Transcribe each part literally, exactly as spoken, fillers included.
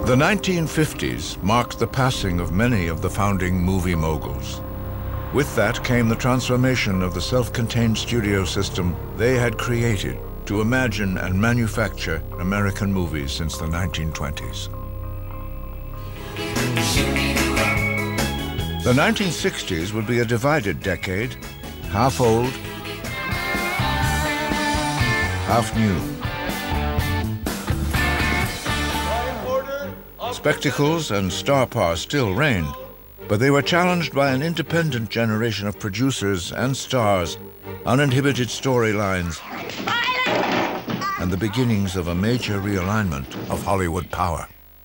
The nineteen fifties marked the passing of many of the founding movie moguls. With that came the transformation of the self-contained studio system they had created to imagine and manufacture American movies since the nineteen twenties. The nineteen sixties would be a divided decade, half old, half new. Spectacles and star power still reigned, but they were challenged by an independent generation of producers and stars, uninhibited storylines, and the beginnings of a major realignment of Hollywood power.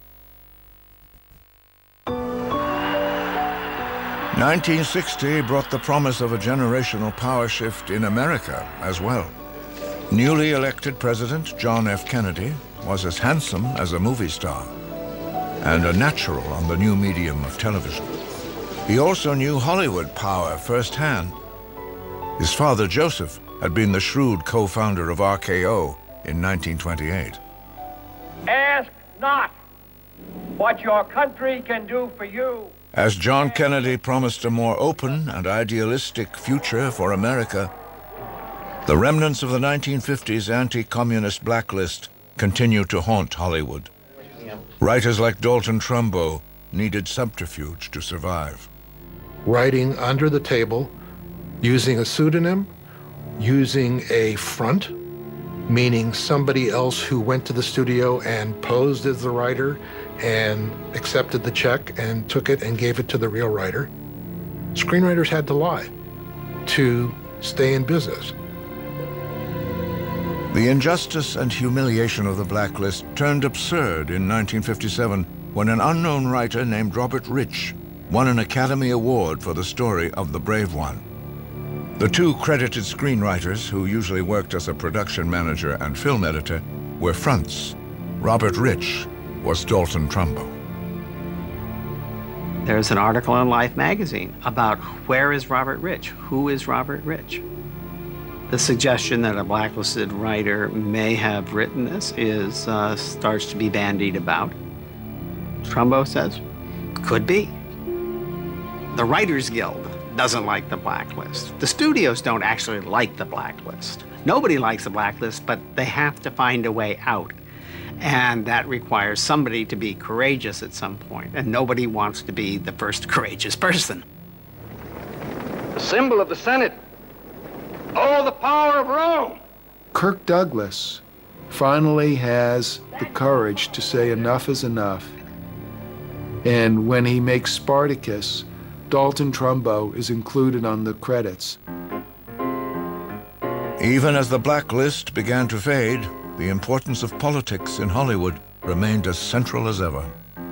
nineteen sixty brought the promise of a generational power shift in America as well. Newly elected President John F. Kennedy was as handsome as a movie star and a natural on the new medium of television. He also knew Hollywood power firsthand. His father, Joseph, had been the shrewd co-founder of R K O in nineteen twenty-eight. Ask not what your country can do for you. As John Kennedy promised a more open and idealistic future for America, the remnants of the nineteen fifties anti-communist blacklist continued to haunt Hollywood. Writers like Dalton Trumbo needed subterfuge to survive. Writing under the table, using a pseudonym, using a front, meaning somebody else who went to the studio and posed as the writer and accepted the check and took it and gave it to the real writer. Screenwriters had to lie to stay in business. The injustice and humiliation of the blacklist turned absurd in nineteen fifty-seven when an unknown writer named Robert Rich won an Academy Award for the story of The Brave One. The two credited screenwriters, who usually worked as a production manager and film editor, were fronts. Robert Rich was Dalton Trumbo. There's an article in Life magazine about where is Robert Rich? Who is Robert Rich? The suggestion that a blacklisted writer may have written this is uh, starts to be bandied about. Trumbo says, could be. The Writers Guild doesn't like the blacklist. The studios don't actually like the blacklist. Nobody likes the blacklist, but they have to find a way out. And that requires somebody to be courageous at some point, and nobody wants to be the first courageous person. The symbol of the Senate. Oh, the power of Rome! Kirk Douglas finally has the courage to say enough is enough. And when he makes Spartacus, Dalton Trumbo is included on the credits. Even as the blacklist began to fade, the importance of politics in Hollywood remained as central as ever.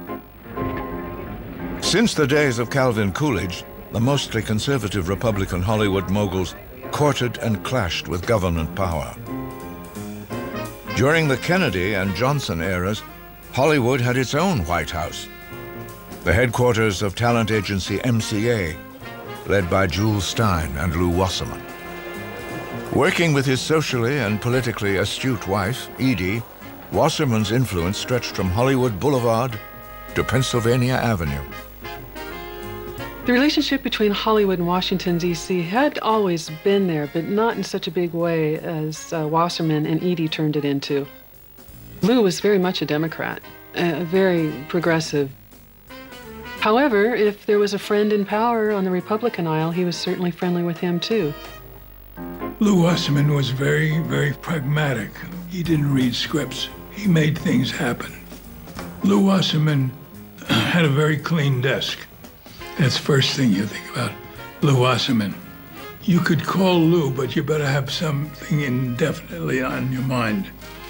Since the days of Calvin Coolidge, the mostly conservative Republican Hollywood moguls courted and clashed with government power. During the Kennedy and Johnson eras, Hollywood had its own White House, the headquarters of talent agency M C A, led by Jules Stein and Lew Wasserman. Working with his socially and politically astute wife, Edie, Wasserman's influence stretched from Hollywood Boulevard to Pennsylvania Avenue. The relationship between Hollywood and Washington, D C had always been there, but not in such a big way as uh, Wasserman and Edie turned it into. Lew was very much a Democrat, uh, very progressive. However, if there was a friend in power on the Republican aisle, he was certainly friendly with him too. Lew Wasserman was very, very pragmatic. He didn't read scripts. He made things happen. Lew Wasserman had a very clean desk. That's the first thing you think about Lew Wasserman. You could call Lew, but you better have something indefinitely on your mind.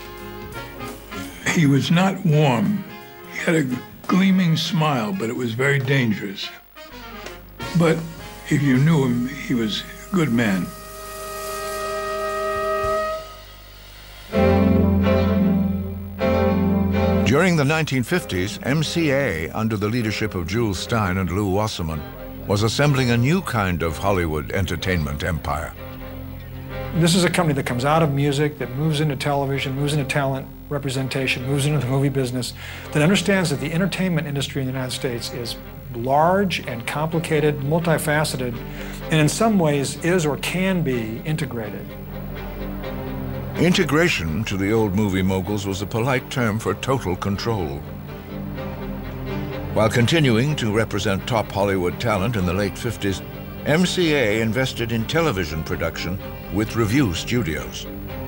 He was not warm. He had a gleaming smile, but it was very dangerous. But if you knew him, he was a good man. During the nineteen fifties, M C A, under the leadership of Jules Stein and Lew Wasserman, was assembling a new kind of Hollywood entertainment empire. This is a company that comes out of music, that moves into television, moves into talent representation, moves into the movie business, that understands that the entertainment industry in the United States is large and complicated, multifaceted, and in some ways is or can be integrated. Integration to the old movie moguls was a polite term for total control. While continuing to represent top Hollywood talent in the late fifties, M C A invested in television production with Revue Studios.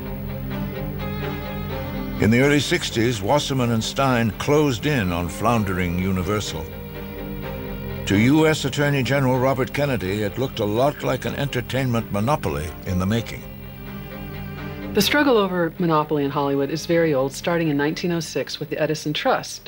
In the early sixties, Wasserman and Stein closed in on floundering Universal. To U S Attorney General Robert Kennedy, it looked a lot like an entertainment monopoly in the making. The struggle over monopoly in Hollywood is very old, starting in nineteen oh six with the Edison Trust.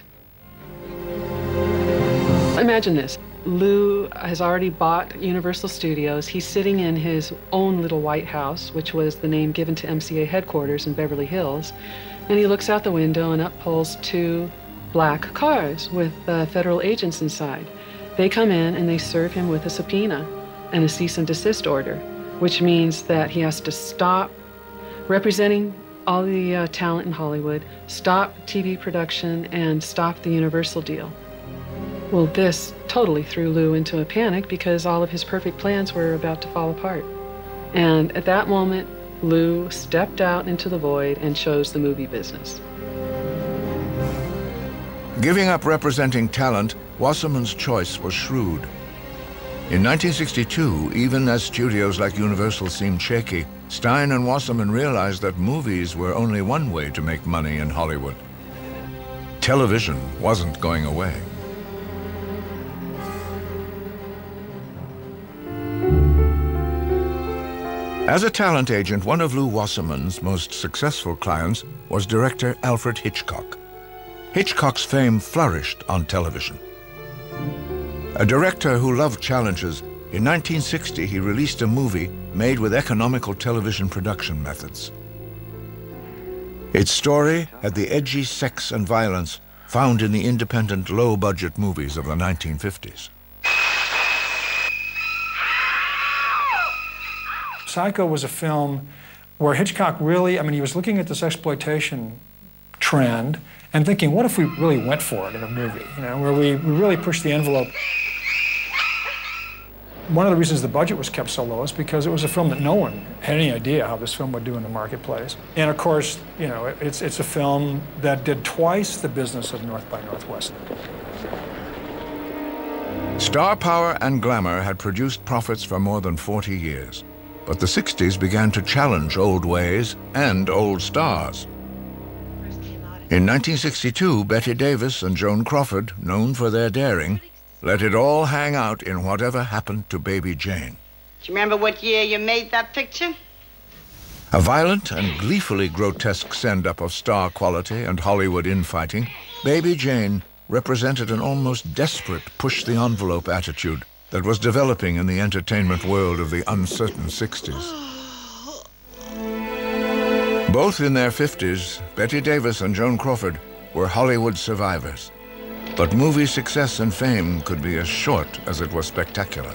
Imagine this. Lou has already bought Universal Studios. He's sitting in his own little White House, which was the name given to M C A headquarters in Beverly Hills. And he looks out the window and up pulls two black cars with uh, federal agents inside. They come in and they serve him with a subpoena and a cease and desist order, which means that he has to stop representing all the uh, talent in Hollywood, stop T V production, and stop the Universal deal. Well, this totally threw Lou into a panic because all of his perfect plans were about to fall apart. And at that moment, Lou stepped out into the void and chose the movie business. Giving up representing talent, Wasserman's choice was shrewd. In nineteen sixty-two, even as studios like Universal seemed shaky, Stein and Wasserman realized that movies were only one way to make money in Hollywood. Television wasn't going away. As a talent agent, one of Lew Wasserman's most successful clients was director Alfred Hitchcock. Hitchcock's fame flourished on television. A director who loved challenges, in nineteen sixty he released a movie made with economical television production methods. Its story had the edgy sex and violence found in the independent low-budget movies of the nineteen fifties. Psycho was a film where Hitchcock really, I mean, he was looking at this exploitation trend and thinking, what if we really went for it in a movie, you know, where we, we really pushed the envelope. One of the reasons the budget was kept so low is because it was a film that no one had any idea how this film would do in the marketplace. And of course, you know, it's, it's a film that did twice the business of North by Northwest. Star power and glamour had produced profits for more than forty years. But the sixties began to challenge old ways and old stars. In nineteen sixty-two, Bette Davis and Joan Crawford, known for their daring, let it all hang out in Whatever Happened to Baby Jane. Do you remember what year you made that picture? A violent and gleefully grotesque send-up of star quality and Hollywood infighting, Baby Jane represented an almost desperate push-the-envelope attitude that was developing in the entertainment world of the uncertain sixties. Both in their fifties, Bette Davis and Joan Crawford were Hollywood survivors. But movie success and fame could be as short as it was spectacular.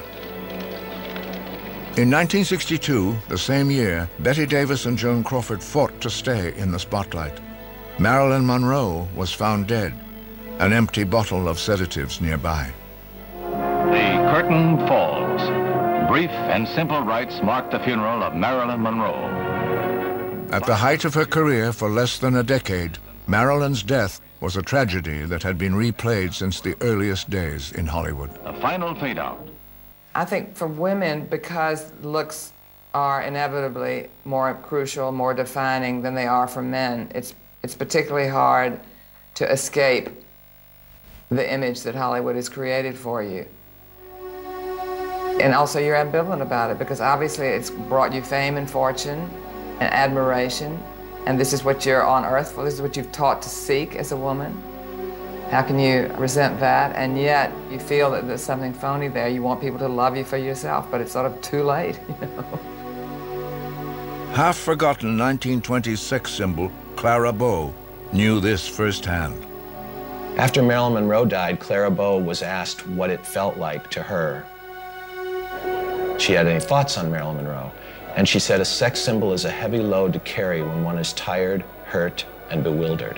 In nineteen sixty-two, the same year, Bette Davis and Joan Crawford fought to stay in the spotlight. Marilyn Monroe was found dead, an empty bottle of sedatives nearby. The curtain falls. Brief and simple rites mark the funeral of Marilyn Monroe. At the height of her career for less than a decade, Marilyn's death was a tragedy that had been replayed since the earliest days in Hollywood. The final fade-out. I think for women, because looks are inevitably more crucial, more defining than they are for men, it's, it's particularly hard to escape the image that Hollywood has created for you. And also you're ambivalent about it because obviously it's brought you fame and fortune and admiration, and this is what you're on earth for, this is what you've taught to seek as a woman. How can you resent that? And yet you feel that there's something phony there. You want people to love you for yourself, but it's sort of too late, you know. Half-forgotten nineteen twenties sex symbol Clara Bow knew this firsthand. After Marilyn Monroe died, Clara Bow was asked what it felt like to her. She had any thoughts on Marilyn Monroe, And she said a sex symbol is a heavy load to carry when one is tired, hurt, and bewildered.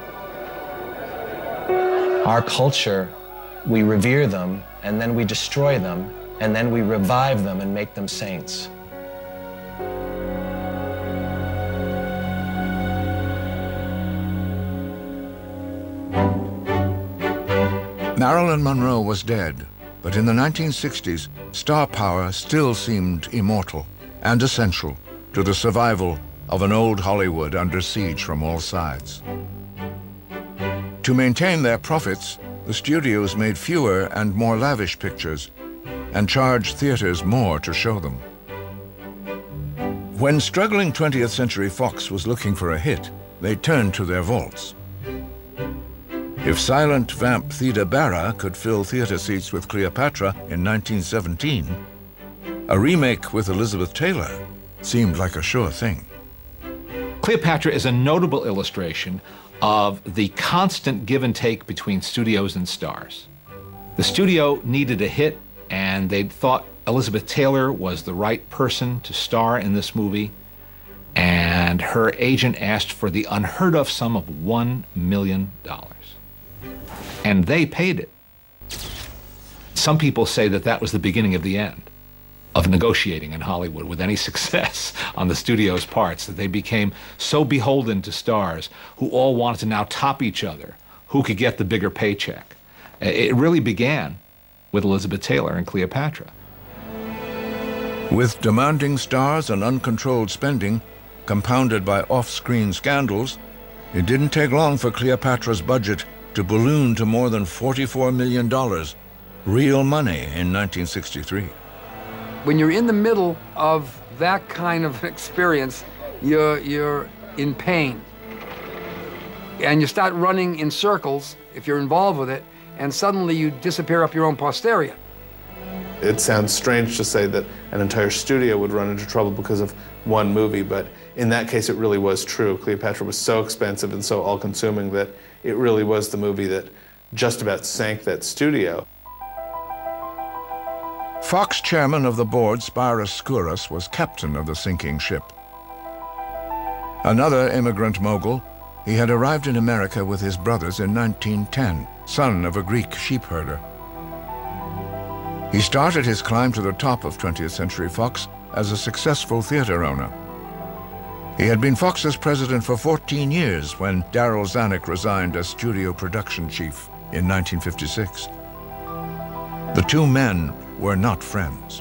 Our culture, we revere them, and then we destroy them, and then we revive them and make them saints. Marilyn Monroe was dead, but in the nineteen sixties, star power still seemed immortal and essential to the survival of an old Hollywood under siege from all sides. To maintain their profits, the studios made fewer and more lavish pictures and charged theaters more to show them. When struggling twentieth Century Fox was looking for a hit, they turned to their vaults. If silent vamp Theda Bara could fill theater seats with Cleopatra in nineteen seventeen, a remake with Elizabeth Taylor seemed like a sure thing. Cleopatra is a notable illustration of the constant give and take between studios and stars. The studio needed a hit, and they thought Elizabeth Taylor was the right person to star in this movie, and her agent asked for the unheard of sum of one million dollars. And they paid it. Some people say that that was the beginning of the end of negotiating in Hollywood with any success on the studio's parts, that they became so beholden to stars who all wanted to now top each other, who could get the bigger paycheck. It really began with Elizabeth Taylor and Cleopatra. With demanding stars and uncontrolled spending, compounded by off-screen scandals, it didn't take long for Cleopatra's budget to balloon to more than forty-four million dollars, real money in nineteen sixty-three. When you're in the middle of that kind of experience, you're, you're in pain. And you start running in circles, if you're involved with it, and suddenly you disappear up your own posterior. It sounds strange to say that an entire studio would run into trouble because of one movie, but in that case it really was true. Cleopatra was so expensive and so all-consuming that it really was the movie that just about sank that studio. Fox chairman of the board, Spiros Skouras, was captain of the sinking ship. Another immigrant mogul, he had arrived in America with his brothers in nineteen ten, son of a Greek sheepherder. He started his climb to the top of twentieth Century Fox as a successful theater owner. He had been Fox's president for fourteen years when Darryl Zanuck resigned as studio production chief in nineteen fifty-six. The two men were not friends.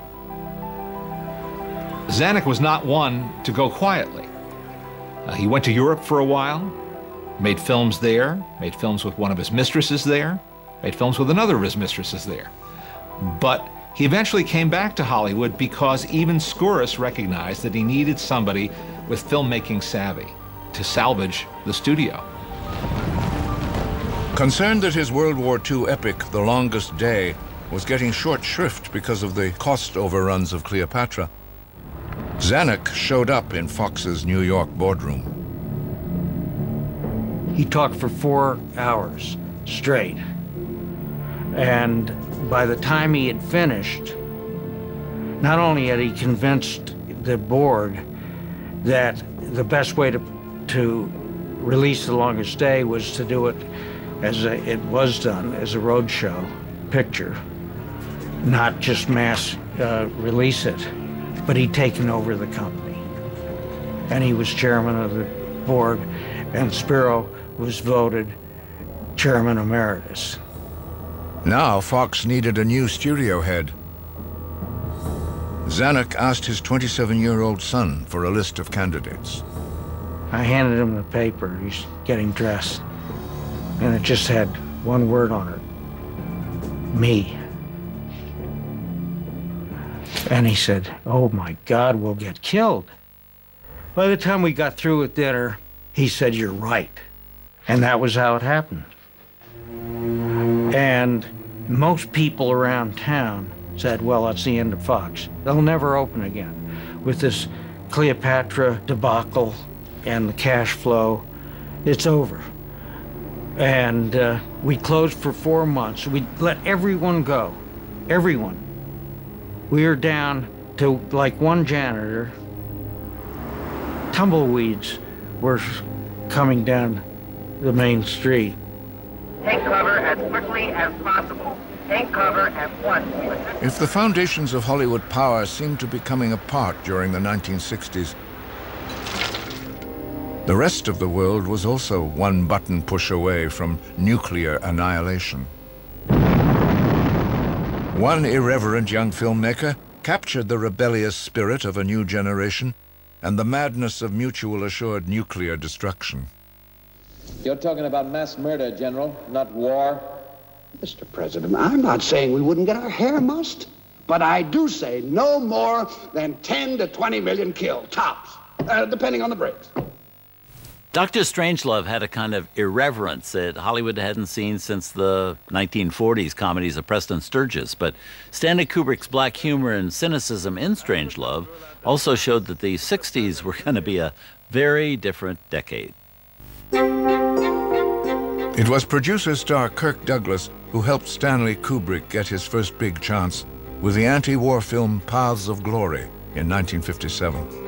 Zanuck was not one to go quietly. Uh, he went to Europe for a while, made films there, made films with one of his mistresses there, made films with another of his mistresses there. But he eventually came back to Hollywood because even Skouras recognized that he needed somebody with filmmaking savvy to salvage the studio. Concerned that his World War Two epic, The Longest Day, was getting short shrift because of the cost overruns of Cleopatra, Zanuck showed up in Fox's New York boardroom. He talked for four hours straight. And by the time he had finished, not only had he convinced the board that the best way to, to release The Longest Day was to do it as a, it was done, as a roadshow picture, not just mass uh, release it, but he'd taken over the company. And he was chairman of the board, and Spiro was voted chairman emeritus. Now Fox needed a new studio head. Zanuck asked his twenty-seven-year-old son for a list of candidates. I handed him the paper. He's getting dressed. And it just had one word on it. Me. And he said, "Oh my God, we'll get killed." By the time we got through with dinner, he said, "You're right." And that was how it happened. And most people around town said, well, that's the end of Fox. They'll never open again. With this Cleopatra debacle and the cash flow, it's over. And uh, we closed for four months. We let everyone go, everyone. We were down to like one janitor tumbleweeds were coming down the main street. Take cover as quickly as possible. Take cover at once. If the foundations of Hollywood power seemed to be coming apart during the nineteen sixties, the rest of the world was also one button push away from nuclear annihilation. One irreverent young filmmaker captured the rebellious spirit of a new generation and the madness of mutual assured nuclear destruction. You're talking about mass murder, General, not war. Mister President, I'm not saying we wouldn't get our hair mussed, but I do say no more than ten to twenty million killed, tops, uh, depending on the breaks. Doctor Strangelove had a kind of irreverence that Hollywood hadn't seen since the nineteen forties comedies of Preston Sturges. But Stanley Kubrick's black humor and cynicism in Strangelove also showed that the sixties were going to be a very different decade. It was producer star Kirk Douglas who helped Stanley Kubrick get his first big chance with the anti-war film Paths of Glory in nineteen fifty-seven.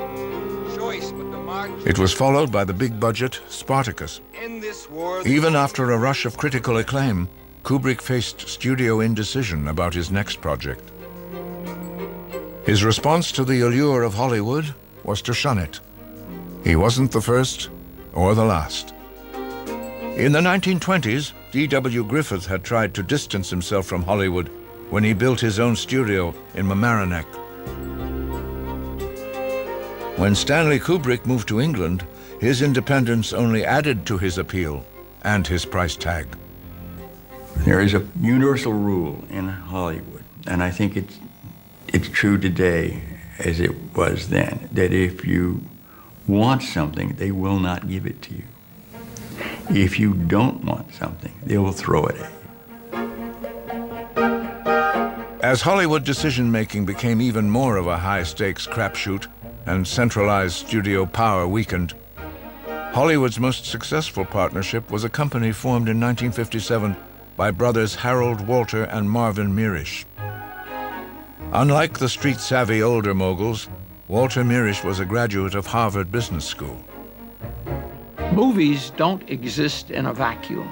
It was followed by the big-budget Spartacus. Even after a rush of critical acclaim, Kubrick faced studio indecision about his next project. His response to the allure of Hollywood was to shun it. He wasn't the first or the last. In the nineteen twenties, D W Griffith had tried to distance himself from Hollywood when he built his own studio in Mamaroneck. When Stanley Kubrick moved to England, his independence only added to his appeal and his price tag. There is a universal rule in Hollywood, and I think it's, it's true today as it was then, that if you want something, they will not give it to you. If you don't want something, they will throw it at you. As Hollywood decision-making became even more of a high-stakes crapshoot and centralized studio power weakened, Hollywood's most successful partnership was a company formed in nineteen fifty-seven by brothers Harold Walter and Marvin Mirisch. Unlike the street-savvy older moguls, Walter Mirisch was a graduate of Harvard Business School. Movies don't exist in a vacuum.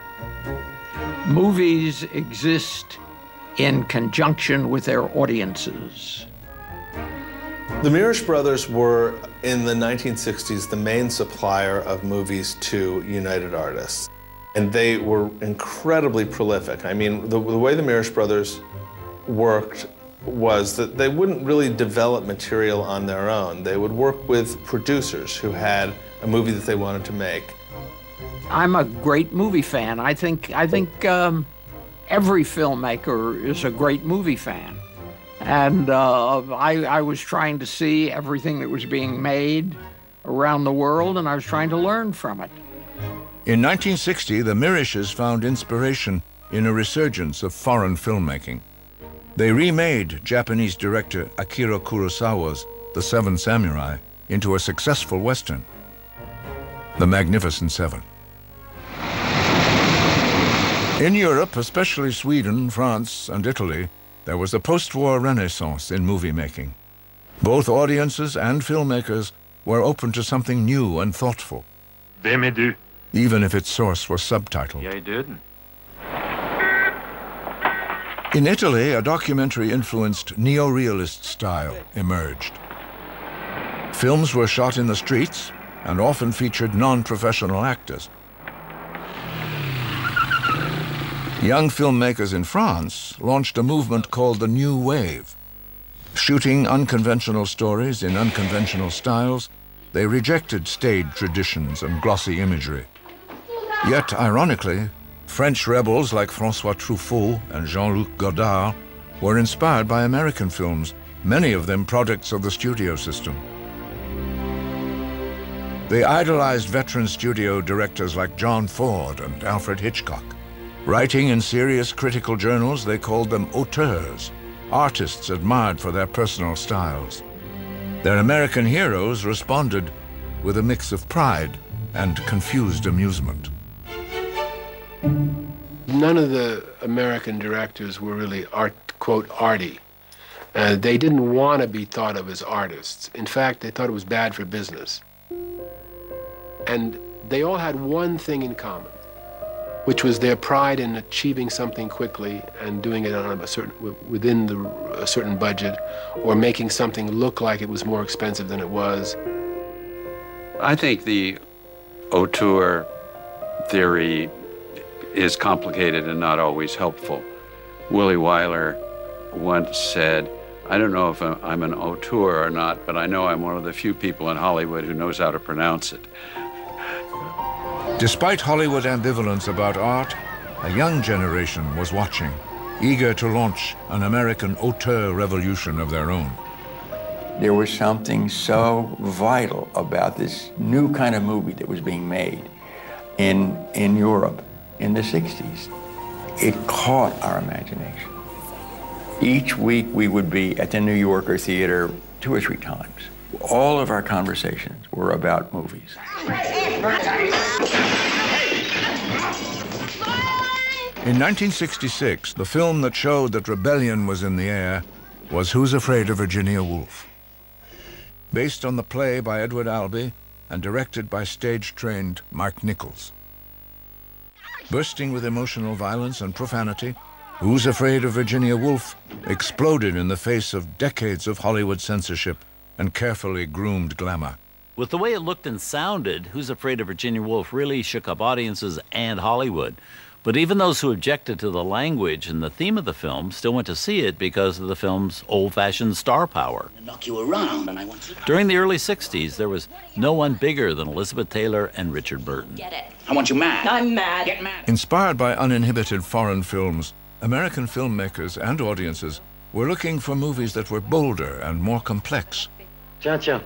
Movies exist in conjunction with their audiences. The Mirisch brothers were, in the nineteen sixties, the main supplier of movies to United Artists. And they were incredibly prolific. I mean, the, the way the Mirisch brothers worked was that they wouldn't really develop material on their own. They would work with producers who had a movie that they wanted to make. I'm a great movie fan. I think, I think um, every filmmaker is a great movie fan. And uh, I, I was trying to see everything that was being made around the world, and I was trying to learn from it. In nineteen sixty, the Mirisches found inspiration in a resurgence of foreign filmmaking. They remade Japanese director Akira Kurosawa's The Seven Samurai into a successful Western, The Magnificent Seven. In Europe, especially Sweden, France, and Italy, there was a post-war renaissance in movie making. Both audiences and filmmakers were open to something new and thoughtful, Vem är du? even if its source was subtitled. Jag är döden. In Italy, a documentary-influenced neo-realist style emerged. Films were shot in the streets and often featured non-professional actors. Young filmmakers in France launched a movement called the New Wave. Shooting unconventional stories in unconventional styles, they rejected staid traditions and glossy imagery. Yet, ironically, French rebels like François Truffaut and Jean-Luc Godard were inspired by American films, many of them products of the studio system. They idolized veteran studio directors like John Ford and Alfred Hitchcock. Writing in serious critical journals, they called them auteurs, artists admired for their personal styles. Their American heroes responded with a mix of pride and confused amusement. None of the American directors were really art, quote, arty. Uh, they didn't want to be thought of as artists. In fact, they thought it was bad for business. And they all had one thing in common, which was their pride in achieving something quickly and doing it on a certain, within the, a certain budget, or making something look like it was more expensive than it was. I think the auteur theory is complicated and not always helpful. Willie Wyler once said, I don't know if I'm an auteur or not, but I know I'm one of the few people in Hollywood who knows how to pronounce it. Despite Hollywood ambivalence about art, a young generation was watching, eager to launch an American auteur revolution of their own. There was something so vital about this new kind of movie that was being made in, in Europe in the sixties. It caught our imagination. Each week we would be at the New Yorker Theater two or three times. All of our conversations were about movies. In nineteen sixty-six, the film that showed that rebellion was in the air was Who's Afraid of Virginia Woolf? Based on the play by Edward Albee and directed by stage-trained Mark Nichols. Bursting with emotional violence and profanity, Who's Afraid of Virginia Woolf exploded in the face of decades of Hollywood censorship and carefully groomed glamour. With the way it looked and sounded, Who's Afraid of Virginia Woolf really shook up audiences and Hollywood. But even those who objected to the language and the theme of the film still went to see it because of the film's old-fashioned star power. Knock you around, and I want to... During the early sixties, there was no one bigger than Elizabeth Taylor and Richard Burton. Get it. I want you mad. I'm mad. Get mad. Inspired by uninhibited foreign films, American filmmakers and audiences were looking for movies that were bolder and more complex. Cha-cha.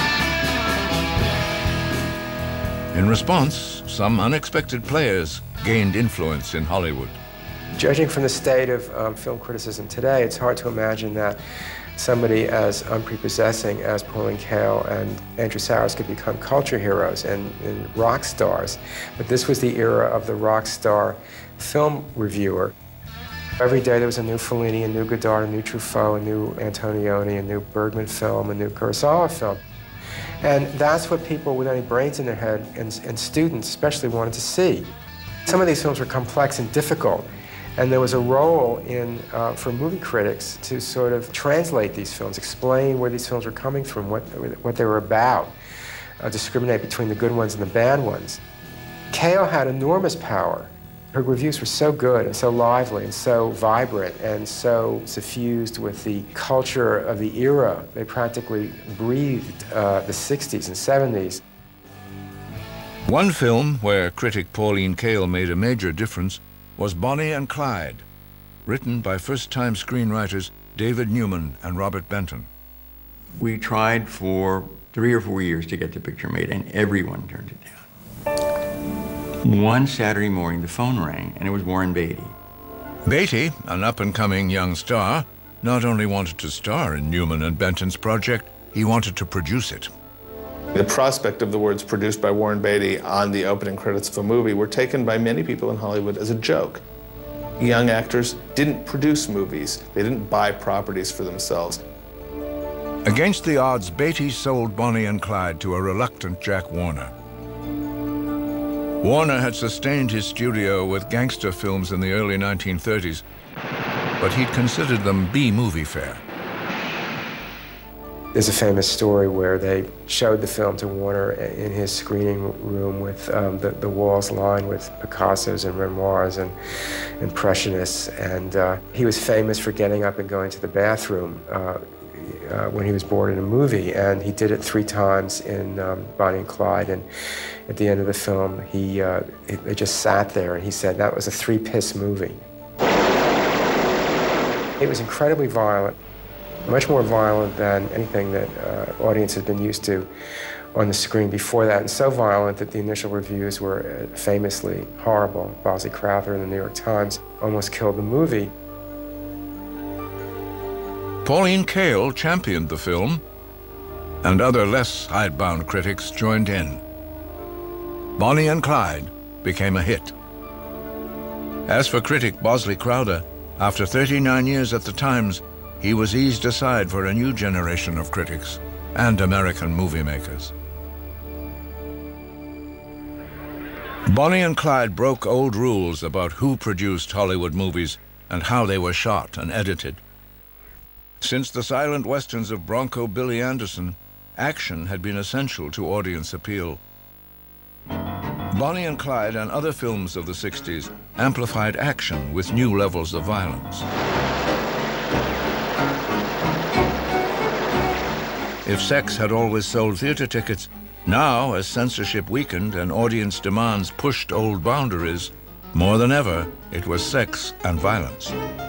In response, some unexpected players gained influence in Hollywood. Judging from the state of um, film criticism today, it's hard to imagine that somebody as unprepossessing as Pauline Kael and Andrew Sowers could become culture heroes and, and rock stars. But this was the era of the rock star film reviewer. Every day there was a new Fellini, a new Godard, a new Truffaut, a new Antonioni, a new Bergman film, a new Kurosawa film. And that's what people with any brains in their head, and, and students especially, wanted to see. Some of these films were complex and difficult, and there was a role in, uh, for movie critics to sort of translate these films, explain where these films were coming from, what, what they were about, uh, discriminate between the good ones and the bad ones. Kael had enormous power. Her reviews were so good and so lively and so vibrant and so suffused with the culture of the era. They practically breathed uh, the sixties and seventies. One film where critic Pauline Kael made a major difference was Bonnie and Clyde, written by first-time screenwriters David Newman and Robert Benton. We tried for three or four years to get the picture made, and everyone turned it down. One Saturday morning, the phone rang, and it was Warren Beatty. Beatty, an up-and-coming young star, not only wanted to star in Newman and Benton's project, he wanted to produce it. The prospect of the words produced by Warren Beatty on the opening credits of a movie were taken by many people in Hollywood as a joke. Young actors didn't produce movies. They didn't buy properties for themselves. Against the odds, Beatty sold Bonnie and Clyde to a reluctant Jack Warner. Warner had sustained his studio with gangster films in the early nineteen thirties, but he'd considered them B-movie fare. There's a famous story where they showed the film to Warner in his screening room with um, the, the walls lined with Picassos and Renoirs and Impressionists, and uh, he was famous for getting up and going to the bathroom uh, Uh, when he was bored in a movie, and he did it three times in um, Bonnie and Clyde, and at the end of the film, he, uh, he, they just sat there, and he said that was a three-piss movie. It was incredibly violent, much more violent than anything that uh, audience had been used to on the screen before that, and so violent that the initial reviews were uh, famously horrible. Bosley Crowther in the New York Times almost killed the movie. Pauline Kael championed the film, and other less hidebound critics joined in. Bonnie and Clyde became a hit. As for critic Bosley Crowther, after thirty-nine years at the Times, he was eased aside for a new generation of critics and American movie makers. Bonnie and Clyde broke old rules about who produced Hollywood movies and how they were shot and edited. Since the silent westerns of Bronco Billy Anderson, action had been essential to audience appeal. Bonnie and Clyde and other films of the sixties amplified action with new levels of violence. If sex had always sold theater tickets, now, as censorship weakened and audience demands pushed old boundaries, more than ever, it was sex and violence.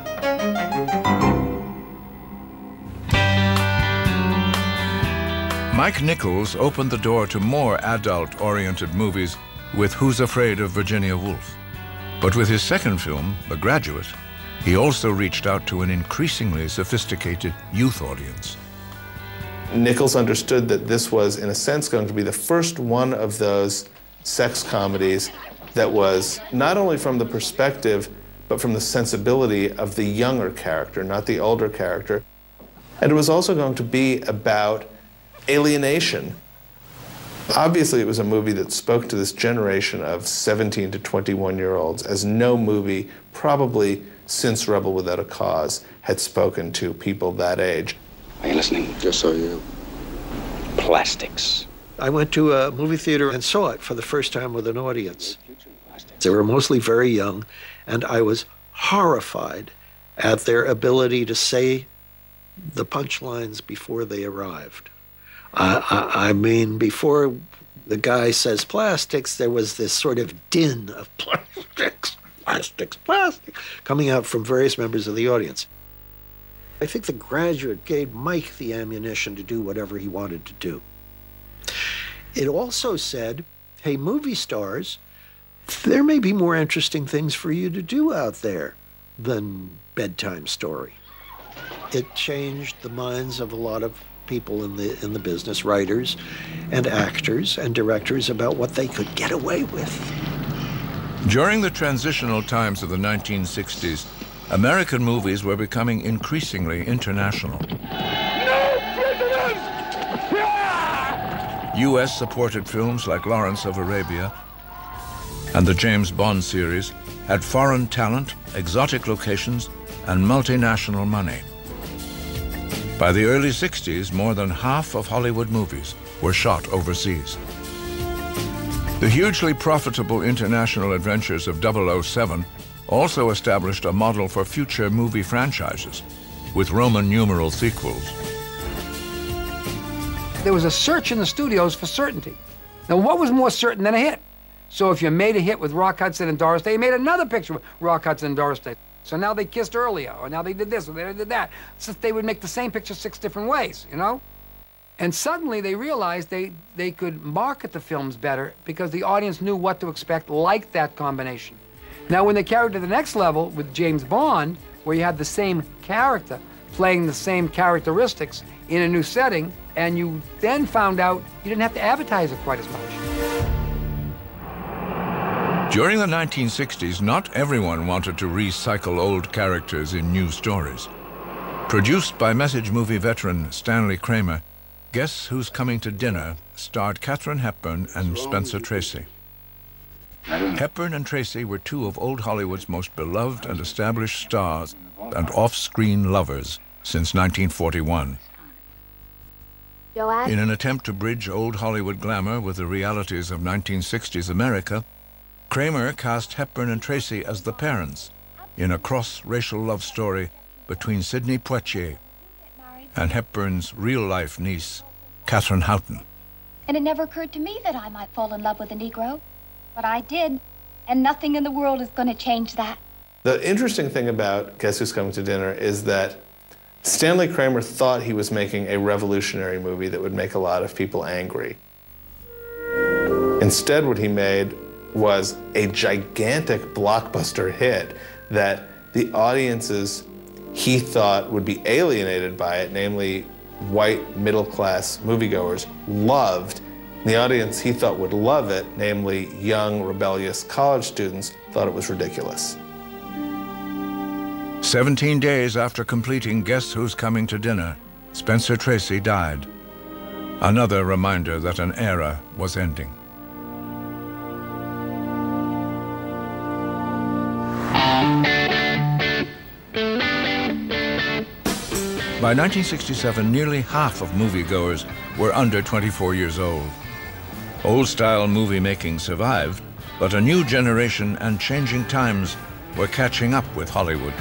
Mike Nichols opened the door to more adult-oriented movies with Who's Afraid of Virginia Woolf. But with his second film, The Graduate, he also reached out to an increasingly sophisticated youth audience. Nichols understood that this was, in a sense, going to be the first one of those sex comedies that was not only from the perspective, but from the sensibility of the younger character, not the older character. And it was also going to be about alienation. Obviously, it was a movie that spoke to this generation of seventeen to twenty-one-year-olds as no movie, probably since Rebel Without a Cause, had spoken to people that age. Are you listening? Just so you. Plastics. I went to a movie theater and saw it for the first time with an audience. They were mostly very young, and I was horrified at their ability to say the punchlines before they arrived. I, I, I mean, before the guy says plastics, there was this sort of din of plastics, plastics, plastics, coming out from various members of the audience. I think The Graduate gave Mike the ammunition to do whatever he wanted to do. It also said, hey, movie stars, there may be more interesting things for you to do out there than Bedtime Story. It changed the minds of a lot of people in the, in the business, writers and actors and directors, about what they could get away with. During the transitional times of the nineteen sixties, American movies were becoming increasingly international. No prisoners! U S supported films like Lawrence of Arabia and the James Bond series had foreign talent, exotic locations, and multinational money. By the early sixties, more than half of Hollywood movies were shot overseas. The hugely profitable international adventures of double oh seven also established a model for future movie franchises, with Roman numeral sequels. There was a search in the studios for certainty. Now, what was more certain than a hit? So if you made a hit with Rock Hudson and Doris Day, you made another picture with Rock Hudson and Doris Day. So now they kissed earlier, or now they did this, or they did that. So they would make the same picture six different ways, you know? And suddenly they realized they, they could market the films better because the audience knew what to expect, like that combination. Now, when they carried to the next level with James Bond, where you had the same character playing the same characteristics in a new setting, and you then found out you didn't have to advertise it quite as much. During the nineteen sixties, not everyone wanted to recycle old characters in new stories. Produced by message movie veteran Stanley Kramer, Guess Who's Coming to Dinner starred Katharine Hepburn and Spencer Tracy. Hepburn and Tracy were two of old Hollywood's most beloved and established stars and off-screen lovers since nineteen forty-one. In an attempt to bridge old Hollywood glamour with the realities of nineteen sixties America, Kramer cast Hepburn and Tracy as the parents in a cross-racial love story between Sidney Poitier and Hepburn's real-life niece, Catherine Houghton. And it never occurred to me that I might fall in love with a Negro. But I did, and nothing in the world is going to change that. The interesting thing about Guess Who's Coming to Dinner is that Stanley Kramer thought he was making a revolutionary movie that would make a lot of people angry. Instead, what he made was a gigantic blockbuster hit that the audiences he thought would be alienated by it, namely white middle-class moviegoers, loved. The audience he thought would love it, namely young, rebellious college students, thought it was ridiculous. Seventeen days after completing Guess Who's Coming to Dinner, Spencer Tracy died. Another reminder that an era was ending. By nineteen sixty-seven, nearly half of moviegoers were under twenty-four years old. Old-style movie-making survived, but a new generation and changing times were catching up with Hollywood.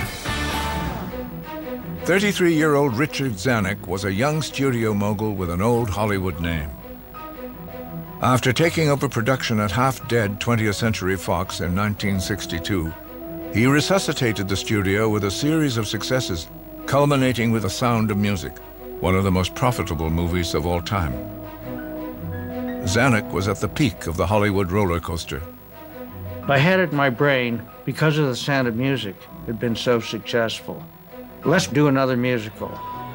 thirty-three-year-old Richard Zanuck was a young studio mogul with an old Hollywood name. After taking over production at half-dead twentieth Century Fox in nineteen sixty-two, he resuscitated the studio with a series of successes, culminating with The Sound of Music, one of the most profitable movies of all time. Zanuck was at the peak of the Hollywood roller coaster. I had it in my brain, because of The Sound of Music had been so successful. Let's do another musical.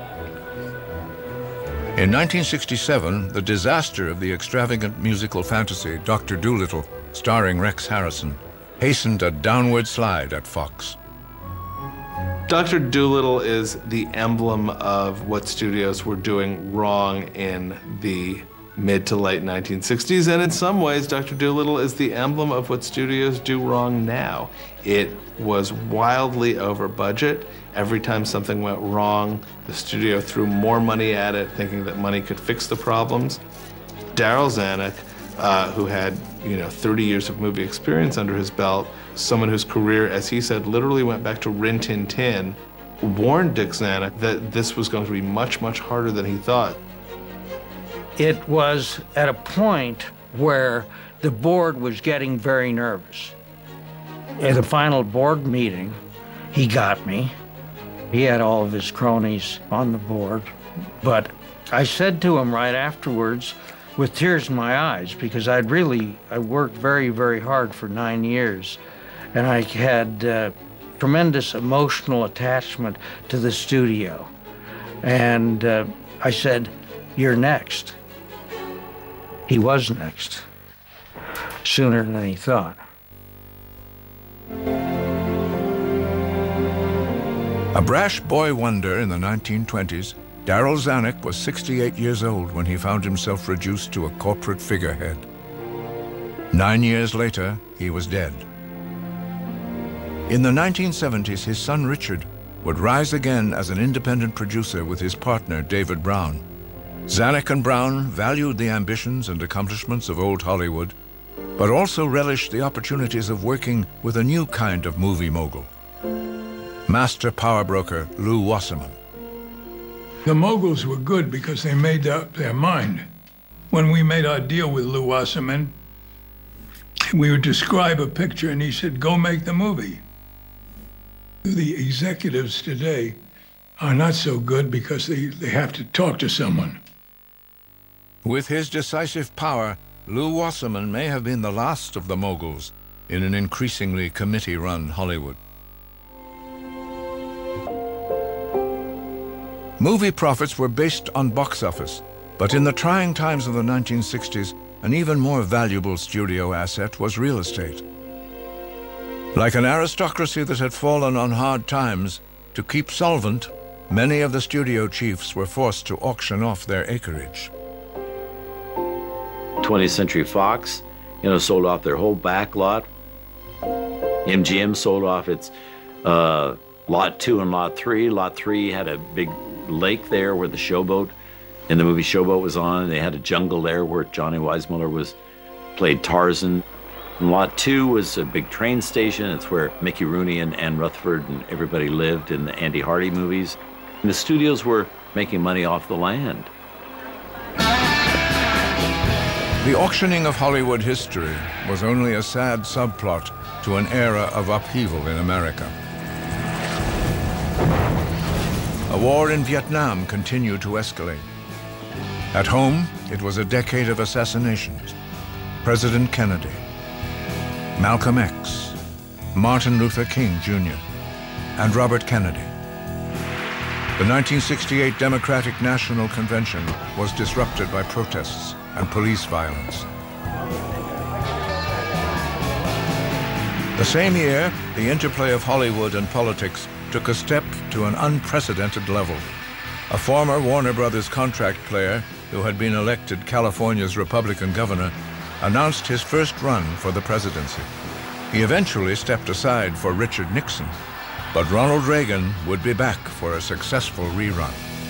In nineteen sixty-seven, the disaster of the extravagant musical fantasy Doctor Dolittle, starring Rex Harrison, hastened a downward slide at Fox. Doctor Dolittle is the emblem of what studios were doing wrong in the mid to late nineteen sixties, and in some ways, Doctor Dolittle is the emblem of what studios do wrong now. It was wildly over budget. Every time something went wrong, the studio threw more money at it, thinking that money could fix the problems. Darryl Zanuck, uh, who had, you know, thirty years of movie experience under his belt, someone whose career, as he said, literally went back to Rin Tin Tin, warned Dick Zanuck that this was going to be much, much harder than he thought. It was at a point where the board was getting very nervous. At the final board meeting, he got me. He had all of his cronies on the board. But I said to him right afterwards, with tears in my eyes, because I'd really, I worked very, very hard for nine years. And I had uh, tremendous emotional attachment to the studio. And uh, I said, "You're next." He was next, sooner than he thought. A brash boy wonder in the nineteen twenties, Darryl Zanuck was sixty-eight years old when he found himself reduced to a corporate figurehead. Nine years later, he was dead. In the nineteen seventies, his son Richard would rise again as an independent producer with his partner David Brown. Zanuck and Brown valued the ambitions and accomplishments of old Hollywood, but also relished the opportunities of working with a new kind of movie mogul, master power broker Lew Wasserman. The moguls were good because they made up their mind. When we made our deal with Lew Wasserman, we would describe a picture and he said, "Go make the movie." The executives today are not so good because they, they have to talk to someone. With his decisive power, Lew Wasserman may have been the last of the moguls in an increasingly committee-run Hollywood. Movie profits were based on box office, but in the trying times of the nineteen sixties, an even more valuable studio asset was real estate. Like an aristocracy that had fallen on hard times, to keep solvent, many of the studio chiefs were forced to auction off their acreage. twentieth Century Fox, you know, sold off their whole back lot. M G M sold off its uh, lot two and lot three. Lot three had a big lake there where the Showboat, in the movie Showboat, was on. They had a jungle there where Johnny Weissmuller was played Tarzan. And lot two was a big train station. It's where Mickey Rooney and Ann Rutherford and everybody lived in the Andy Hardy movies. And the studios were making money off the land. The auctioning of Hollywood history was only a sad subplot to an era of upheaval in America. A war in Vietnam continued to escalate. At home, it was a decade of assassinations. President Kennedy, Malcolm X, Martin Luther King Junior, and Robert Kennedy. The nineteen sixty-eight Democratic National Convention was disrupted by protests and police violence. The same year, the interplay of Hollywood and politics took a step to an unprecedented level. A former Warner Brothers contract player who had been elected California's Republican governor announced his first run for the presidency. He eventually stepped aside for Richard Nixon, but Ronald Reagan would be back for a successful rerun.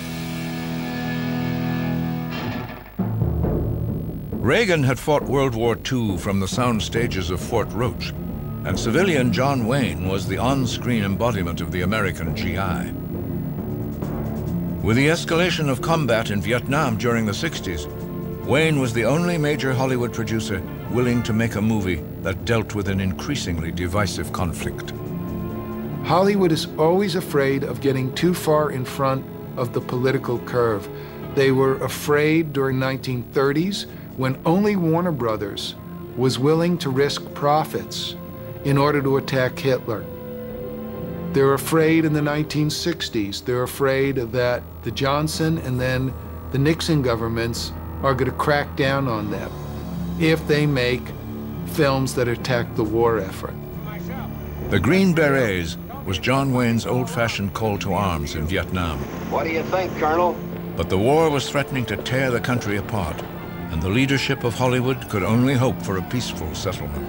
Reagan had fought World War Two from the sound stages of Fort Roach, and civilian John Wayne was the on-screen embodiment of the American G I. With the escalation of combat in Vietnam during the sixties, Wayne was the only major Hollywood producer willing to make a movie that dealt with an increasingly divisive conflict. Hollywood is always afraid of getting too far in front of the political curve. They were afraid during nineteen thirties when only Warner Brothers was willing to risk profits in order to attack Hitler. They're afraid in the nineteen sixties. They're afraid that the Johnson and then the Nixon governments are going to crack down on them if they make films that attack the war effort. The Green Berets was John Wayne's old-fashioned call to arms in Vietnam. What do you think, Colonel? But the war was threatening to tear the country apart, and the leadership of Hollywood could only hope for a peaceful settlement.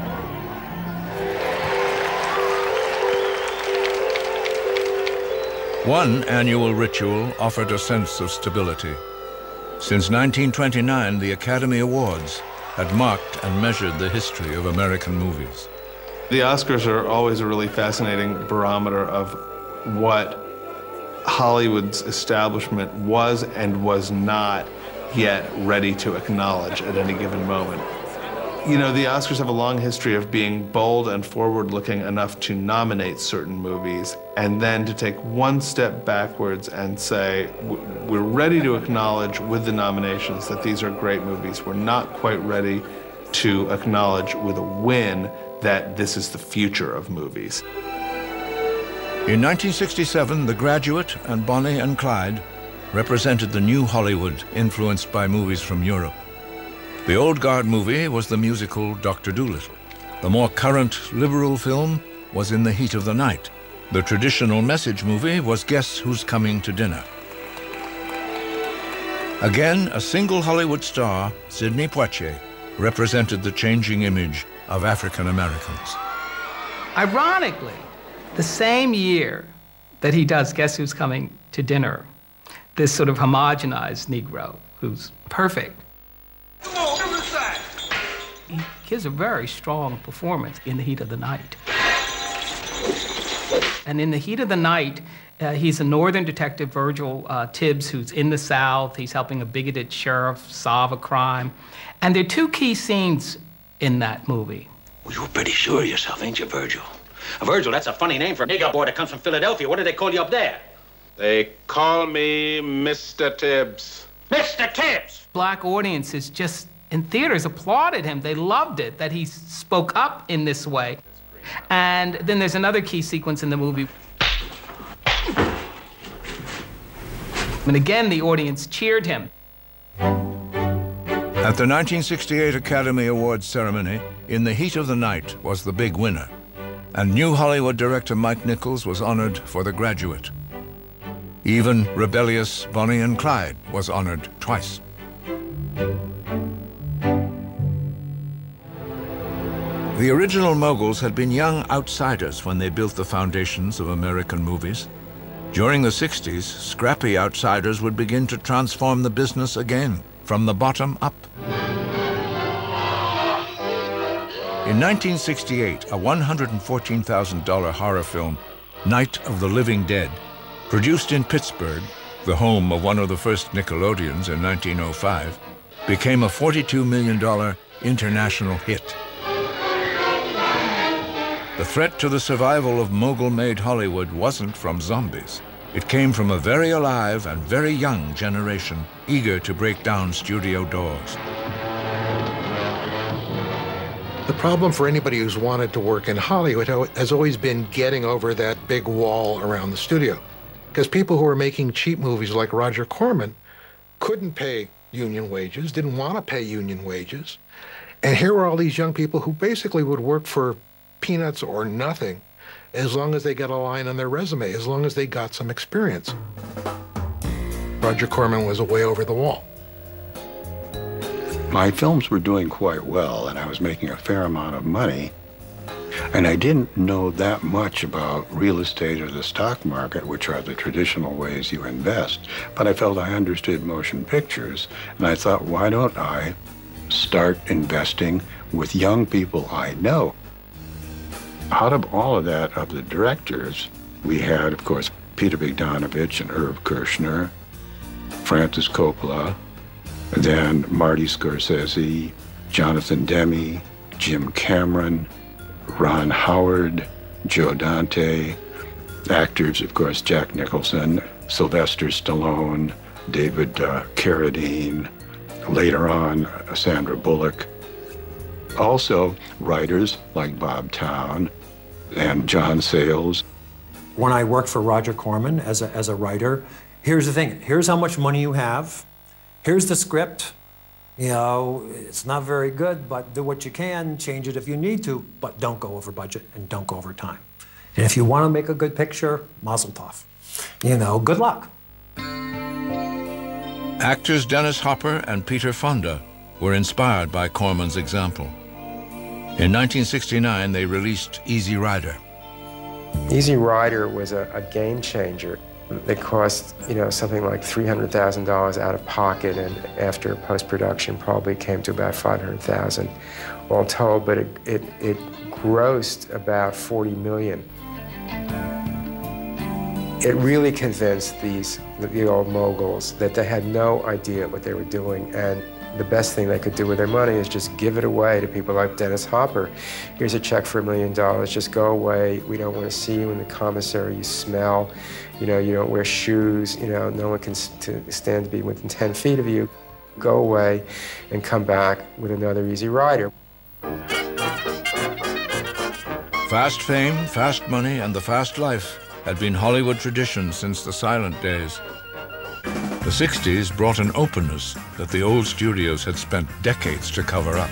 One annual ritual offered a sense of stability. Since nineteen twenty-nine, the Academy Awards had marked and measured the history of American movies. The Oscars are always a really fascinating barometer of what Hollywood's establishment was and was not yet ready to acknowledge at any given moment. You know, the Oscars have a long history of being bold and forward-looking enough to nominate certain movies and then to take one step backwards and say, we're ready to acknowledge with the nominations that these are great movies. We're not quite ready to acknowledge with a win that this is the future of movies. In nineteen sixty-seven, The Graduate and Bonnie and Clyde represented the new Hollywood influenced by movies from Europe. The old guard movie was the musical Doctor Dolittle. The more current liberal film was In the Heat of the Night. The traditional message movie was Guess Who's Coming to Dinner. Again, a single Hollywood star, Sidney Poitier, represented the changing image of African Americans. Ironically, the same year that he does Guess Who's Coming to Dinner, this sort of homogenized Negro who's perfect, he gives a very strong performance in The Heat of the Night. And in The Heat of the Night, uh, he's a Northern detective, Virgil uh, Tibbs, who's in the South. He's helping a bigoted sheriff solve a crime. And there are two key scenes in that movie. Well, you're pretty sure of yourself, ain't you, Virgil? Uh, Virgil, that's a funny name for a nigger boy that comes from Philadelphia. What do they call you up there? They call me Mister Tibbs. Mister Tibbs! Black audiences just, in theaters, applauded him. They loved it, that he spoke up in this way. And then there's another key sequence in the movie. And again, the audience cheered him. At the nineteen sixty-eight Academy Awards ceremony, In the Heat of the Night was the big winner. And new Hollywood director Mike Nichols was honored for The Graduate. Even rebellious Bonnie and Clyde was honored twice. The original moguls had been young outsiders when they built the foundations of American movies. During the sixties, scrappy outsiders would begin to transform the business again, from the bottom up. In nineteen sixty-eight, a one hundred fourteen thousand dollar horror film, Night of the Living Dead, produced in Pittsburgh, the home of one of the first Nickelodeons in nineteen oh five, became a forty-two million dollar international hit. The threat to the survival of mogul-made Hollywood wasn't from zombies. It came from a very alive and very young generation eager to break down studio doors. The problem for anybody who's wanted to work in Hollywood has always been getting over that big wall around the studio. Because people who were making cheap movies like Roger Corman couldn't pay union wages, didn't want to pay union wages. And here were all these young people who basically would work for peanuts or nothing as long as they got a line on their resume, as long as they got some experience. Roger Corman was way over the wall. My films were doing quite well, and I was making a fair amount of money. And I didn't know that much about real estate or the stock market, which are the traditional ways you invest, but I felt I understood motion pictures, and I thought, why don't I start investing with young people I know? Out of all of that, of the directors, we had, of course, Peter Bogdanovich and Irv Kershner, Francis Coppola, then Marty Scorsese, Jonathan Demme, Jim Cameron, Ron Howard, Joe Dante, actors, of course, Jack Nicholson, Sylvester Stallone, David uh, Carradine, later on, uh, Sandra Bullock. Also, writers like Bob Towne and John Sayles. When I worked for Roger Corman as a, as a writer, here's the thing, here's how much money you have, here's the script, you know, it's not very good, but do what you can, change it if you need to, but don't go over budget and don't go over time. And if you want to make a good picture, mazel tov. You know, good luck. Actors Dennis Hopper and Peter Fonda were inspired by Corman's example. In nineteen sixty-nine, they released Easy Rider. Easy Rider was a, a game changer. It cost, you know, something like three hundred thousand dollars out of pocket, and after post-production probably came to about five hundred thousand dollars all told, but it, it, it grossed about forty million dollars. It really convinced these, the old moguls, that they had no idea what they were doing, and the best thing they could do with their money is just give it away to people like Dennis Hopper. Here's a check for a million dollars, just go away. We don't want to see you in the commissary, you smell. You know, you don't wear shoes, you know, no one can st stand to be within ten feet of you. Go away and come back with another Easy Rider. Fast fame, fast money, and the fast life had been Hollywood traditions since the silent days. The sixties brought an openness that the old studios had spent decades to cover up.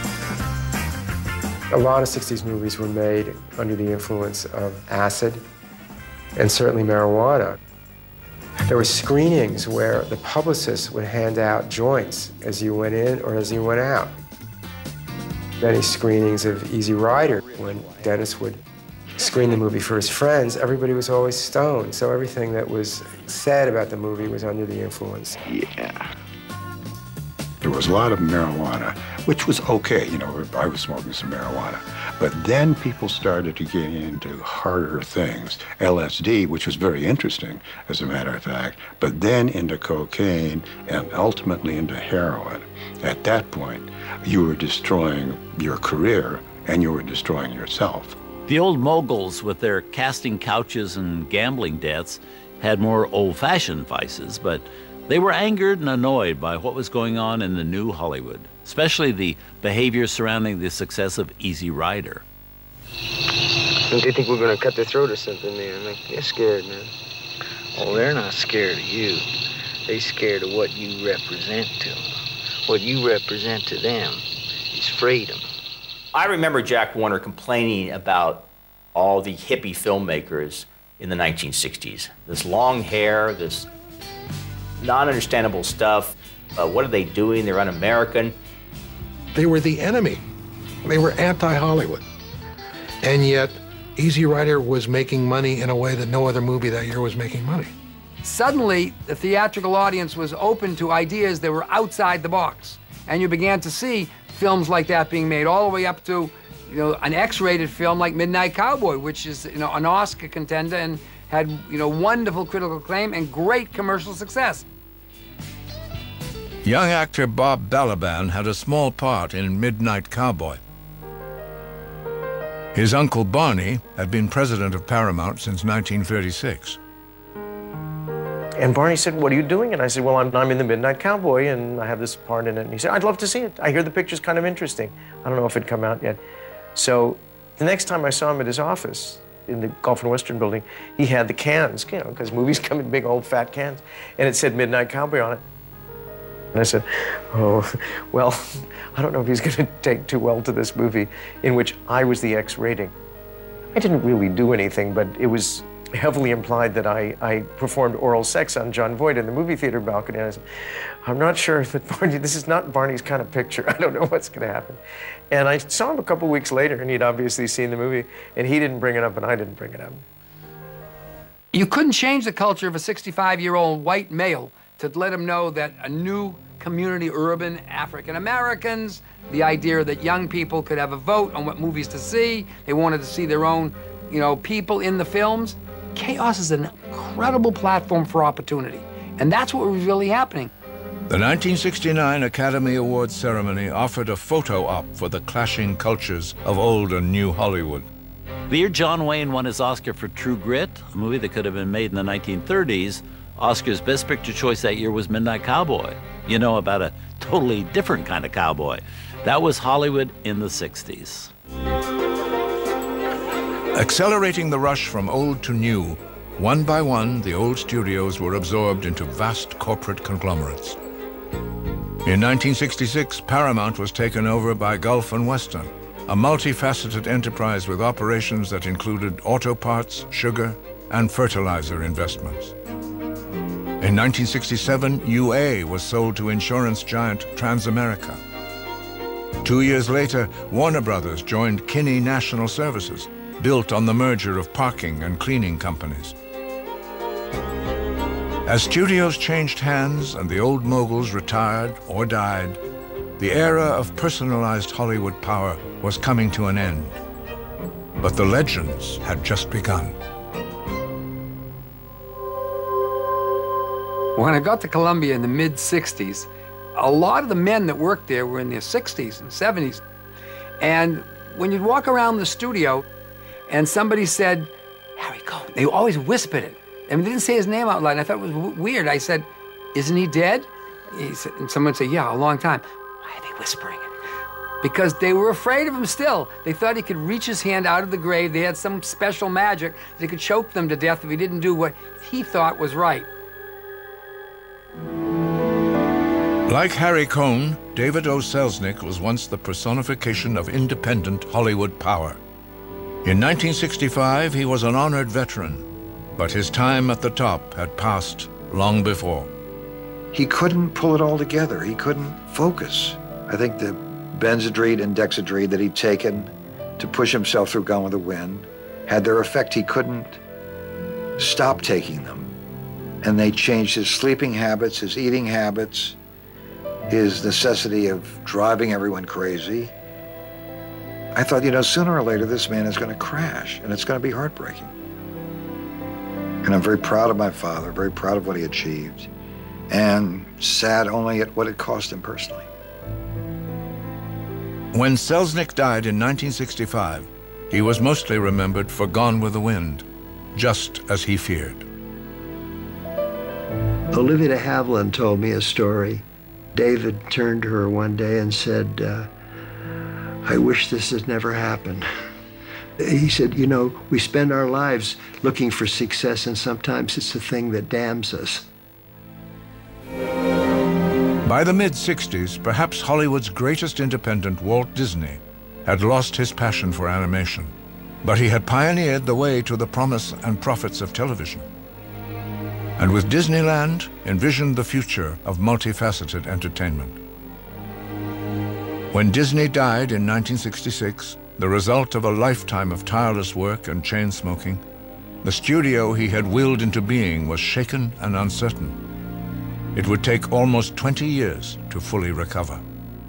A lot of sixties movies were made under the influence of acid, and certainly marijuana. There were screenings where the publicists would hand out joints as you went in or as you went out. Many screenings of Easy Rider, when Dennis would screen the movie for his friends, everybody was always stoned, so everything that was said about the movie was under the influence. Yeah. There was a lot of marijuana, which was okay, you know, I was smoking some marijuana. But then people started to get into harder things, L S D, which was very interesting, as a matter of fact, but then into cocaine and ultimately into heroin. At that point, you were destroying your career and you were destroying yourself. The old moguls, with their casting couches and gambling debts, had more old-fashioned vices, but they were angered and annoyed by what was going on in the new Hollywood, especially the behavior surrounding the success of Easy Rider. Don't they think we're going to cut their throat or something, man? Like, they're scared, man. Oh, they're not scared of you. They're scared of what you represent to them. What you represent to them is freedom. I remember Jack Warner complaining about all the hippie filmmakers in the nineteen sixties. This long hair, this non-understandable stuff. Uh, what are they doing? They're un-American. They were the enemy. They were anti-Hollywood. And yet, Easy Rider was making money in a way that no other movie that year was making money. Suddenly, the theatrical audience was open to ideas that were outside the box. And you began to see films like that being made, all the way up to, you know, an X-rated film like Midnight Cowboy, which is, you know, an Oscar contender and had, you know, wonderful critical acclaim and great commercial success. Young actor Bob Balaban had a small part in Midnight Cowboy. His uncle Barney had been president of Paramount since nineteen thirty-six. And Barney said, "What are you doing?" And I said, "Well, I'm, I'm in the Midnight Cowboy, and I have this part in it." And he said, "I'd love to see it. I hear the picture's kind of interesting." I don't know if it'd come out yet. So the next time I saw him at his office in the Gulf and Western building, he had the cans, you know, because movies come in big old fat cans, and it said Midnight Cowboy on it. And I said, "Oh, well, I don't know if he's going to take too well to this movie in which I was the X rating." I didn't really do anything, but it was heavily implied that I, I performed oral sex on John Voight in the movie theater balcony. And I said, I'm not sure that Barney, this is not Barney's kind of picture. I don't know what's going to happen. And I saw him a couple weeks later, and he'd obviously seen the movie, and he didn't bring it up, and I didn't bring it up. You couldn't change the culture of a sixty-five-year-old white male to let him know that a new community, urban African Americans, the idea that young people could have a vote on what movies to see, they wanted to see their own, you know, people in the films. Chaos is an incredible platform for opportunity, and that's what was really happening. The nineteen sixty-nine Academy Awards ceremony offered a photo op for the clashing cultures of old and new Hollywood. The year John Wayne won his Oscar for True Grit, a movie that could have been made in the nineteen thirties, Oscar's Best Picture choice that year was Midnight Cowboy. You know, about a totally different kind of cowboy. That was Hollywood in the sixties. Accelerating the rush from old to new, one by one, the old studios were absorbed into vast corporate conglomerates. In nineteen sixty-six, Paramount was taken over by Gulf and Western, a multifaceted enterprise with operations that included auto parts, sugar, and fertilizer investments. In nineteen sixty-seven, U A was sold to insurance giant Transamerica. Two years later, Warner Brothers joined Kinney National Services, built on the merger of parking and cleaning companies. As studios changed hands and the old moguls retired or died, the era of personalized Hollywood power was coming to an end. But the legends had just begun. When I got to Columbia in the mid sixties, a lot of the men that worked there were in their sixties and seventies. And when you'd walk around the studio and somebody said, Harry Cohn, they always whispered it. I mean, they didn't say his name out loud, and I thought it was w weird. I said, isn't he dead? He said, and someone would say, yeah, a long time. Why are they whispering it? Because they were afraid of him still. They thought he could reach his hand out of the grave. They had some special magic that he could choke them to death if he didn't do what he thought was right. Like Harry Cohn, David O. Selznick was once the personification of independent Hollywood power. In nineteen sixty-five, he was an honored veteran, but his time at the top had passed long before. He couldn't pull it all together. He couldn't focus. I think the Benzedrine and Dexedrine that he'd taken to push himself through Gone with the Wind had their effect. He couldn't stop taking them. And they changed his sleeping habits, his eating habits, his necessity of driving everyone crazy. I thought, you know, sooner or later this man is going to crash, and it's going to be heartbreaking. And I'm very proud of my father, very proud of what he achieved, and sad only at what it cost him personally. When Selznick died in nineteen sixty-five, he was mostly remembered for Gone with the Wind, just as he feared. Olivia de Havilland told me a story. David turned to her one day and said, uh, I wish this had never happened. He said, you know, we spend our lives looking for success, and sometimes it's the thing that damns us. By the mid sixties, perhaps Hollywood's greatest independent, Walt Disney, had lost his passion for animation, but he had pioneered the way to the promise and profits of television. And with Disneyland, envisioned the future of multifaceted entertainment. When Disney died in nineteen sixty-six, the result of a lifetime of tireless work and chain smoking, the studio he had willed into being was shaken and uncertain. It would take almost twenty years to fully recover.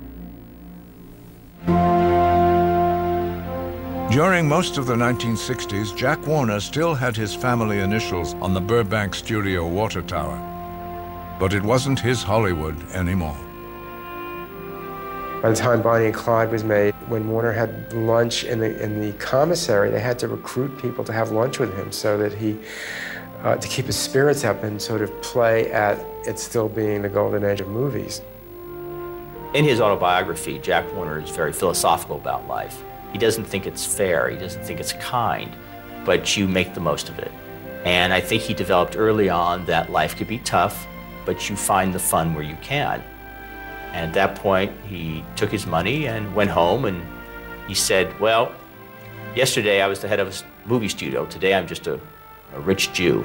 During most of the nineteen sixties, Jack Warner still had his family initials on the Burbank studio water tower. But it wasn't his Hollywood anymore. By the time Bonnie and Clyde was made, when Warner had lunch in the, in the commissary, they had to recruit people to have lunch with him so that he, uh, to keep his spirits up and sort of play at it still being the golden age of movies. In his autobiography, Jack Warner is very philosophical about life. He doesn't think it's fair, he doesn't think it's kind, but you make the most of it. And I think he developed early on that life could be tough, but you find the fun where you can. And at that point, he took his money and went home, and he said, well, yesterday I was the head of a movie studio. Today I'm just a a rich Jew.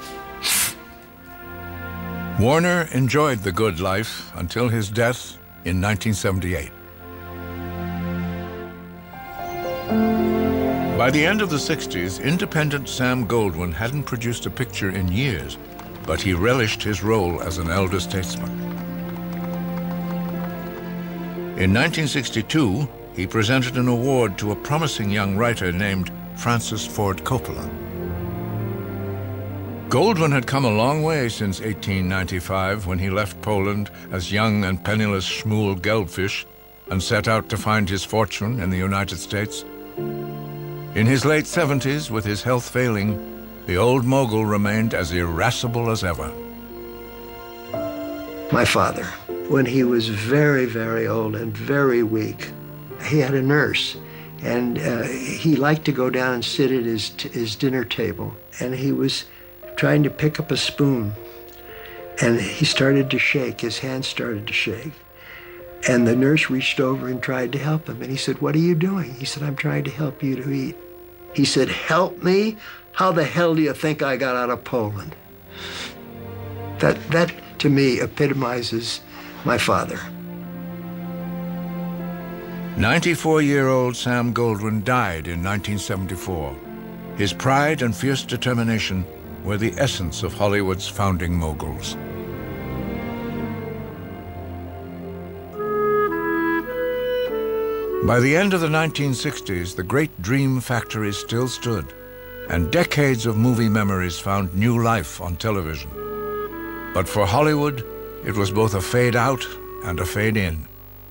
Warner enjoyed the good life until his death in nineteen seventy-eight. By the end of the sixties, independent Sam Goldwyn hadn't produced a picture in years, but he relished his role as an elder statesman. In nineteen sixty-two, he presented an award to a promising young writer named Francis Ford Coppola. Goldwyn had come a long way since eighteen ninety-five, when he left Poland as young and penniless Shmuel Gelbfish and set out to find his fortune in the United States. In his late seventies, with his health failing, the old mogul remained as irascible as ever. My father, when he was very, very old and very weak, he had a nurse, and uh, he liked to go down and sit at his, t his dinner table, and he was trying to pick up a spoon, and he started to shake. His hands started to shake. And the nurse reached over and tried to help him. And he said, "What are you doing?" He said, "I'm trying to help you to eat." He said, "Help me? How the hell do you think I got out of Poland?" That, that to me, epitomizes my father. ninety-four-year-old Sam Goldwyn died in nineteen seventy-four. His pride and fierce determination were the essence of Hollywood's founding moguls. By the end of the nineteen sixties, the great dream factory still stood, and decades of movie memories found new life on television. But for Hollywood, it was both a fade out and a fade in.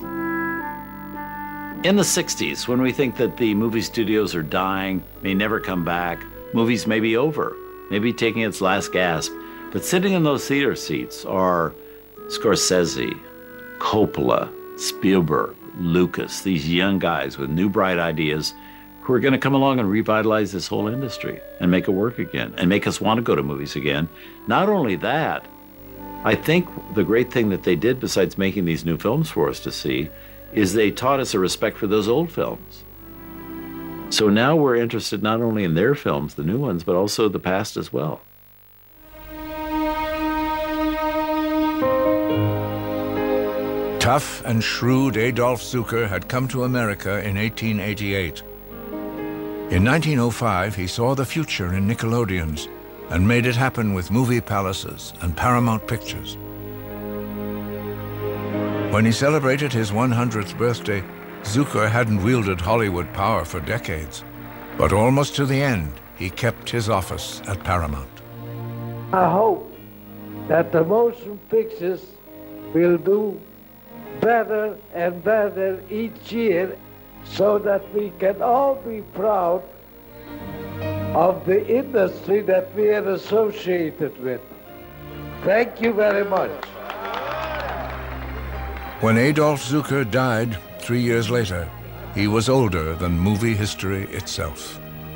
In the sixties, when we think that the movie studios are dying, may never come back, movies may be over, maybe taking its last gasp, but sitting in those theater seats are Scorsese, Coppola, Spielberg, Lucas, these young guys with new bright ideas who are going to come along and revitalize this whole industry and make it work again and make us want to go to movies again. Not only that, I think the great thing that they did, besides making these new films for us to see, is they taught us a respect for those old films. So now we're interested not only in their films, the new ones, but also the past as well. Tough and shrewd Adolph Zukor had come to America in eighteen eighty-eight. In nineteen oh five, he saw the future in Nickelodeons and made it happen with movie palaces and Paramount Pictures. When he celebrated his one hundredth birthday, Zukor hadn't wielded Hollywood power for decades, but almost to the end, he kept his office at Paramount. I hope that the motion pictures will do better and better each year so that we can all be proud of the industry that we are associated with. Thank you very much. When Adolph Zukor died three years later, he was older than movie history itself.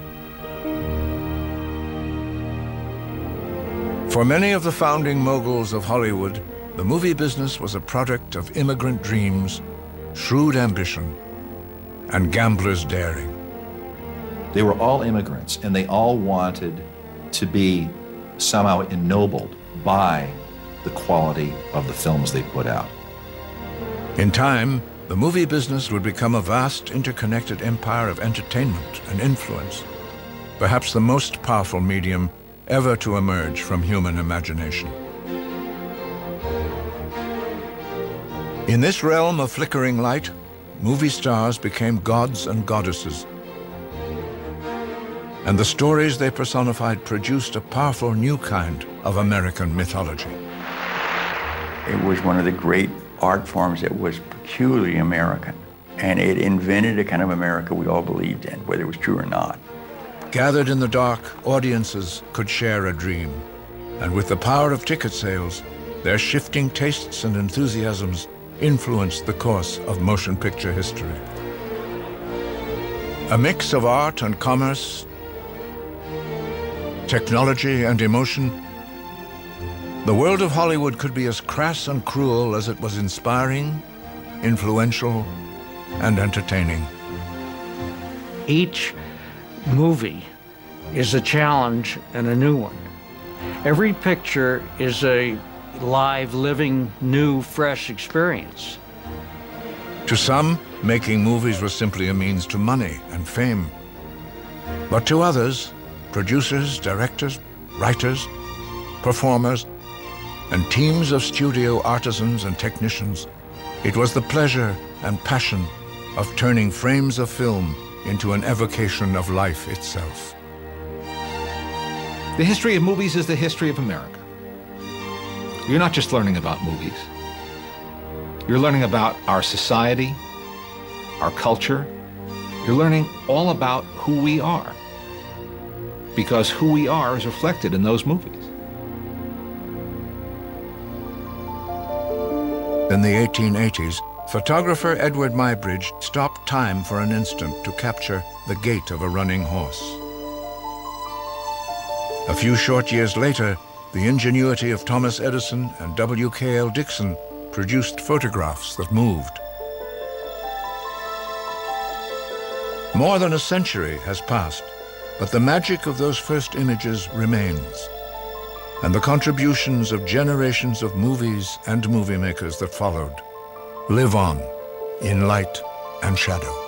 For many of the founding moguls of Hollywood, the movie business was a product of immigrant dreams, shrewd ambition, and gambler's daring. They were all immigrants, and they all wanted to be somehow ennobled by the quality of the films they put out. In time, the movie business would become a vast, interconnected empire of entertainment and influence, perhaps the most powerful medium ever to emerge from human imagination. In this realm of flickering light, movie stars became gods and goddesses, and the stories they personified produced a powerful new kind of American mythology. It was one of the great art forms that was peculiarly American, and it invented a kind of America we all believed in, whether it was true or not. Gathered in the dark, audiences could share a dream, and with the power of ticket sales, their shifting tastes and enthusiasms influenced the course of motion picture history. A mix of art and commerce, technology and emotion, the world of Hollywood could be as crass and cruel as it was inspiring, influential, and entertaining. Each movie is a challenge and a new one. Every picture is a live, living, new, fresh experience. To some, making movies was simply a means to money and fame. But to others, producers, directors, writers, performers, and teams of studio artisans and technicians, it was the pleasure and passion of turning frames of film into an evocation of life itself. The history of movies is the history of America. You're not just learning about movies. You're learning about our society, our culture. You're learning all about who we are, because who we are is reflected in those movies. In the eighteen eighties, photographer Edward Muybridge stopped time for an instant to capture the gait of a running horse. A few short years later, the ingenuity of Thomas Edison and W K L Dixon produced photographs that moved. More than a century has passed, but the magic of those first images remains, and the contributions of generations of movies and movie makers that followed live on in light and shadow.